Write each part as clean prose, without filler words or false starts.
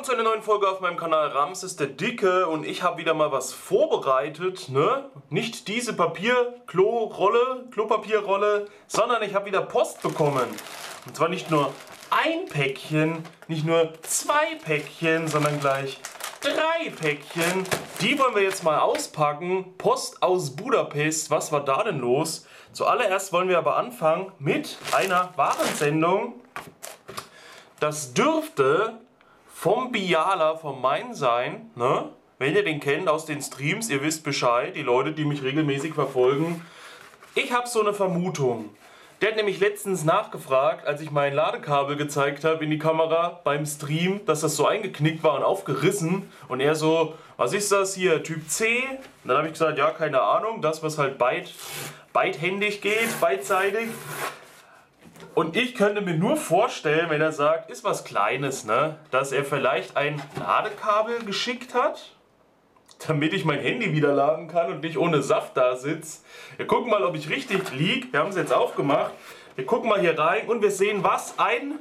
Willkommen zu einer neuen Folge auf meinem Kanal Ramses der Dicke und ich habe wieder mal was vorbereitet, ne? Nicht diese Klopapierrolle, sondern ich habe wieder Post bekommen. Und zwar nicht nur ein Päckchen, nicht nur 2 Päckchen, sondern gleich 3 Päckchen. Die wollen wir jetzt mal auspacken. Post aus Budapest, was war da denn los? Zuallererst wollen wir aber anfangen mit einer Warensendung. Das dürfte vom Biala, vom Main sein, ne? Wenn ihr den kennt aus den Streams, ihr wisst Bescheid, die Leute, die mich regelmäßig verfolgen. Ich habe so eine Vermutung. Der hat nämlich letztens nachgefragt, als ich mein Ladekabel gezeigt habe in die Kamera beim Stream, dass das so eingeknickt war und aufgerissen. Und er so, was ist das hier, Typ C? Und dann habe ich gesagt, ja, keine Ahnung, das was halt beidhändig geht, beidseitig. Und ich könnte mir nur vorstellen, wenn er sagt, ist was Kleines, ne, dass er vielleicht ein Ladekabel geschickt hat, damit ich mein Handy wieder laden kann und nicht ohne Saft da sitze. Wir gucken mal, ob ich richtig liege. Wir haben es jetzt aufgemacht. Wir gucken mal hier rein und wir sehen, was ein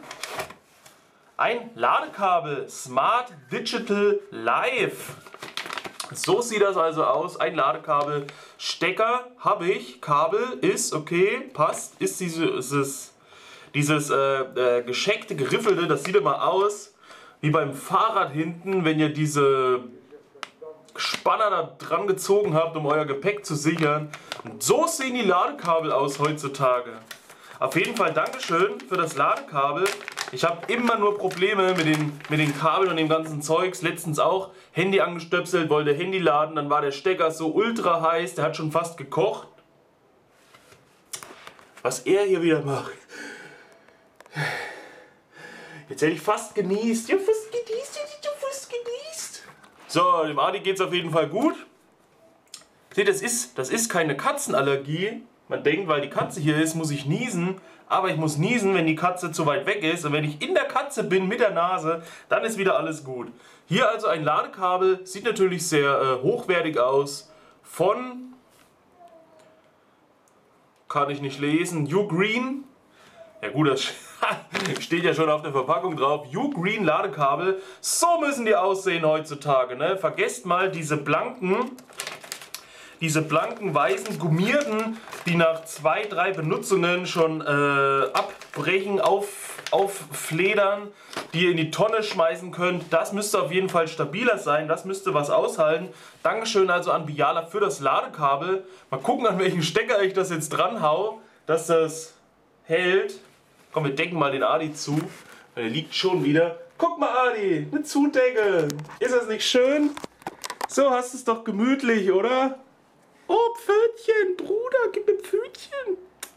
Ladekabel Smart Digital Live. So sieht das also aus. Ein Ladekabel. Stecker habe ich. Kabel ist okay, passt. Ist dieses gescheckte, geriffelte, das sieht immer aus wie beim Fahrrad hinten, wenn ihr diese Spanner da dran gezogen habt, um euer Gepäck zu sichern. Und so sehen die Ladekabel aus heutzutage. Auf jeden Fall Dankeschön für das Ladekabel. Ich habe immer nur Probleme mit den Kabeln und dem ganzen Zeugs. Letztens auch Handy angestöpselt, wollte Handy laden, dann war der Stecker so ultra heiß, der hat schon fast gekocht. Was er hier wieder macht. Jetzt hätte ich fast genießt. Ja, fast genießt. So, dem Adi geht es auf jeden Fall gut. Seht, das ist keine Katzenallergie. Man denkt, weil die Katze hier ist, muss ich niesen. Aber ich muss niesen, wenn die Katze zu weit weg ist. Und wenn ich in der Katze bin mit der Nase, dann ist wieder alles gut. Hier also ein Ladekabel. Sieht natürlich sehr hochwertig aus. Von, kann ich nicht lesen, Ugreen. Ja gut, das steht ja schon auf der Verpackung drauf. Ugreen Ladekabel. So müssen die aussehen heutzutage. Ne? Vergesst mal diese blanken weißen gummierten, die nach 2, 3 Benutzungen schon abbrechen, auffledern, die ihr in die Tonne schmeißen könnt. Das müsste auf jeden Fall stabiler sein. Das müsste was aushalten. Dankeschön also an Biala für das Ladekabel. Mal gucken, an welchen Stecker ich das jetzt dran hau, dass das hält. Komm, wir decken mal den Adi zu, weil der liegt schon wieder. Guck mal, Adi, eine Zudecke. Ist das nicht schön? So hast du es doch gemütlich, oder? Oh, Pfötchen, Bruder, gib mir Pfötchen.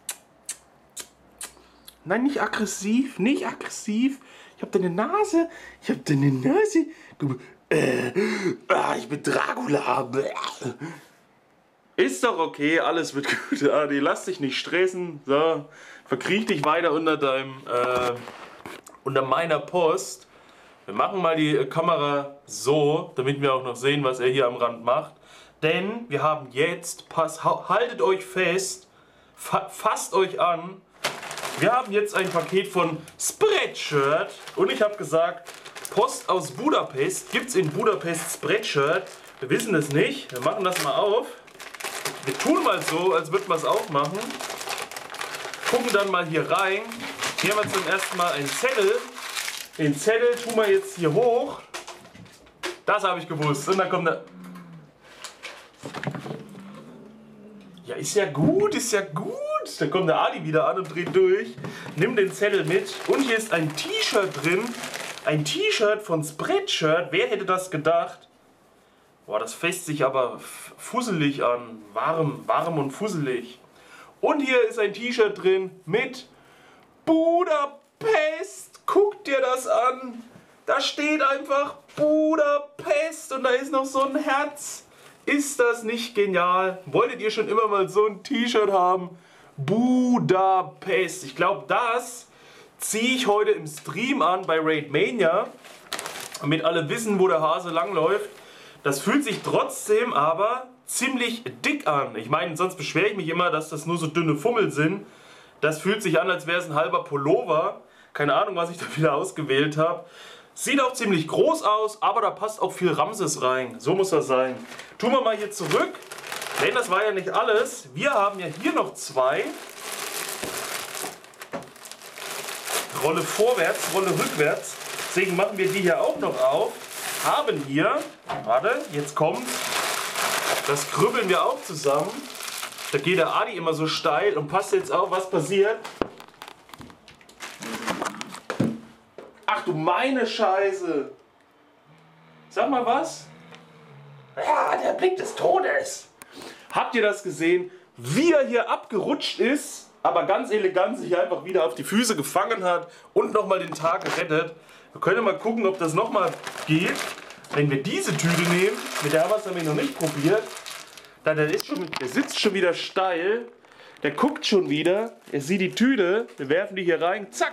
Nein, nicht aggressiv, nicht aggressiv. Ich hab deine Nase, Guck mal, ich bin Dracula. Ist doch okay, alles wird gut, Adi. Lass dich nicht stressen. So, verkriech dich weiter unter meiner Post. Wir machen mal die Kamera so, damit wir auch noch sehen, was er hier am Rand macht. Denn wir haben jetzt, haltet euch fest, fasst euch an. Wir haben jetzt ein Paket von Spreadshirt und ich habe gesagt, Post aus Budapest. Gibt es in Budapest Spreadshirt? Wir wissen es nicht. Wir machen das mal auf. Wir tun mal so, als würden wir es aufmachen. Gucken dann mal hier rein. Hier haben wir zum ersten Mal einen Zettel. Den Zettel tun wir jetzt hier hoch. Das habe ich gewusst. Und dann kommt der... Ja, ist ja gut, ist ja gut. Dann kommt der Adi wieder an und dreht durch. Nimm den Zettel mit. Und hier ist ein T-Shirt drin. Ein T-Shirt von Spreadshirt. Wer hätte das gedacht? Boah, das fässt sich aber fusselig an. Warm und fusselig. Und hier ist ein T-Shirt drin mit Budapest. Guckt dir das an. Da steht einfach Budapest und da ist noch so ein Herz. Ist das nicht genial? Wolltet ihr schon immer mal so ein T-Shirt haben? Budapest. Ich glaube, das ziehe ich heute im Stream an bei Raid Mania. Damit alle wissen, wo der Hase langläuft. Das fühlt sich trotzdem aber ziemlich dick an. Ich meine, sonst beschwere ich mich immer, dass das nur so dünne Fummel sind. Das fühlt sich an, als wäre es ein halber Pullover. Keine Ahnung, was ich da wieder ausgewählt habe. Sieht auch ziemlich groß aus, aber da passt auch viel Ramses rein. So muss das sein. Tun wir mal hier zurück, denn das war ja nicht alles. Wir haben ja hier noch zwei. Rolle vorwärts, Rolle rückwärts. Deswegen machen wir die hier auch noch auf. Haben hier, warte, jetzt kommt, das krüppeln wir auch zusammen. Da geht der Adi immer so steil und passt jetzt auf, was passiert. Ach du meine Scheiße. Sag mal was. Ja, der Blick des Todes. Habt ihr das gesehen? Wie er hier abgerutscht ist, aber ganz elegant sich einfach wieder auf die Füße gefangen hat und nochmal den Tag gerettet. Wir können mal gucken, ob das nochmal geht. Wenn wir diese Tüte nehmen, mit der haben wir es nämlich noch nicht probiert. Der sitzt schon wieder steil. Der guckt schon wieder. Er sieht die Tüte. Wir werfen die hier rein. Zack.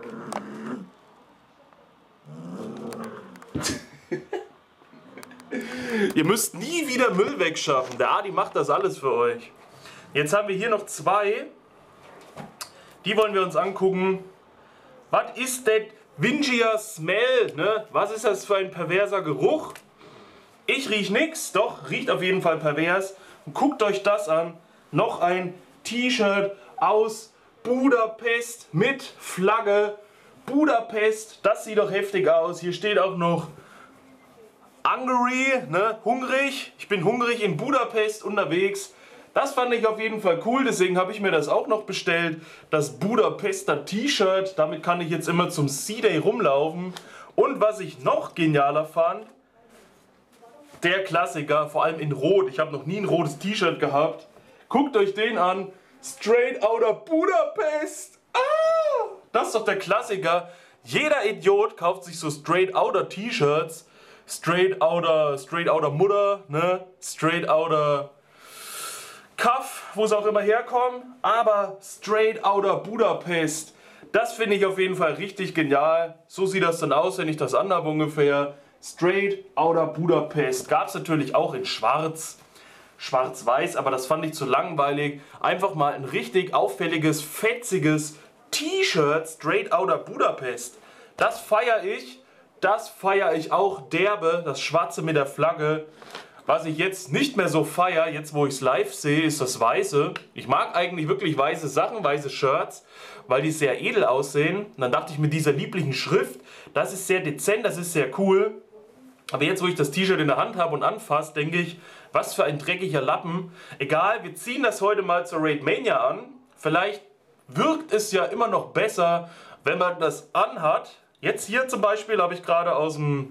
Ihr müsst nie wieder Müll wegschaffen. Der Adi macht das alles für euch. Jetzt haben wir hier noch zwei. Die wollen wir uns angucken. Was ist das Vingia Smell? Ne? Was ist das für ein perverser Geruch? Ich rieche nichts, doch riecht auf jeden Fall pervers. Und guckt euch das an. Noch ein T-Shirt aus Budapest mit Flagge. Budapest, das sieht doch heftig aus. Hier steht auch noch Hungary, ne? Hungrig. Ich bin hungrig in Budapest unterwegs. Das fand ich auf jeden Fall cool, deswegen habe ich mir das auch noch bestellt. Das Budapester T-Shirt, damit kann ich jetzt immer zum C-Day rumlaufen. Und was ich noch genialer fand, der Klassiker, vor allem in Rot. Ich habe noch nie ein rotes T-Shirt gehabt. Guckt euch den an. Straight Outta Budapest. Ah, das ist doch der Klassiker. Jeder Idiot kauft sich so Straight Outta T-Shirts. Straight Outta Mutter, ne? Straight Outta Kaff, wo sie auch immer herkommen. Aber Straight Outta Budapest. Das finde ich auf jeden Fall richtig genial. So sieht das dann aus, wenn ich das anhabe ungefähr. Straight Outta Budapest. Gab es natürlich auch in schwarz, schwarz-weiß, aber das fand ich zu langweilig. Einfach mal ein richtig auffälliges, fetziges T-Shirt Straight Outta Budapest. Das feiere ich. Das feiere ich auch derbe, das Schwarze mit der Flagge. Was ich jetzt nicht mehr so feiere, jetzt wo ich es live sehe, ist das Weiße. Ich mag eigentlich wirklich weiße Sachen, weiße Shirts, weil die sehr edel aussehen. Und dann dachte ich mit dieser lieblichen Schrift, das ist sehr dezent, das ist sehr cool. Aber jetzt, wo ich das T-Shirt in der Hand habe und anfasse, denke ich, was für ein dreckiger Lappen. Egal, wir ziehen das heute mal zur Raid Mania an. Vielleicht wirkt es ja immer noch besser, wenn man das anhat. Jetzt hier zum Beispiel habe ich gerade aus dem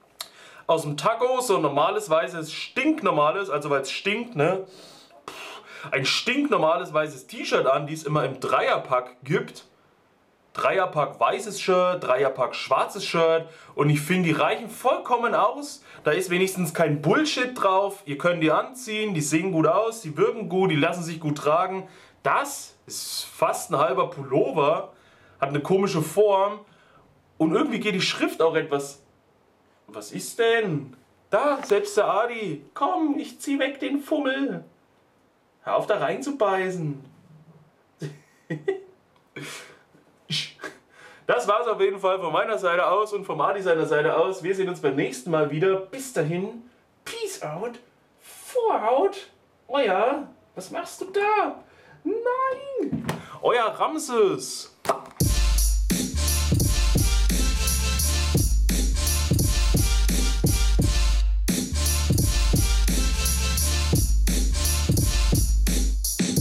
Taco so ein normales weißes, stinknormales, also weil es stinkt, ne? Ein stinknormales weißes T-Shirt an, die es immer im Dreierpack gibt. Dreierpack weißes Shirt, Dreierpack schwarzes Shirt und ich finde, die reichen vollkommen aus. Da ist wenigstens kein Bullshit drauf. Ihr könnt die anziehen, die sehen gut aus, die wirken gut, die lassen sich gut tragen. Das ist fast ein halber Pullover, hat eine komische Form und irgendwie geht die Schrift auch etwas... Was ist denn? Da, selbst der Adi. Komm, ich zieh weg den Fummel. Hör auf da rein zu beißen. Das war's auf jeden Fall von meiner Seite aus und vom Adi seiner Seite aus. Wir sehen uns beim nächsten Mal wieder. Bis dahin. Peace out. Out. Oh ja, was machst du da? Nein. Euer Ramses.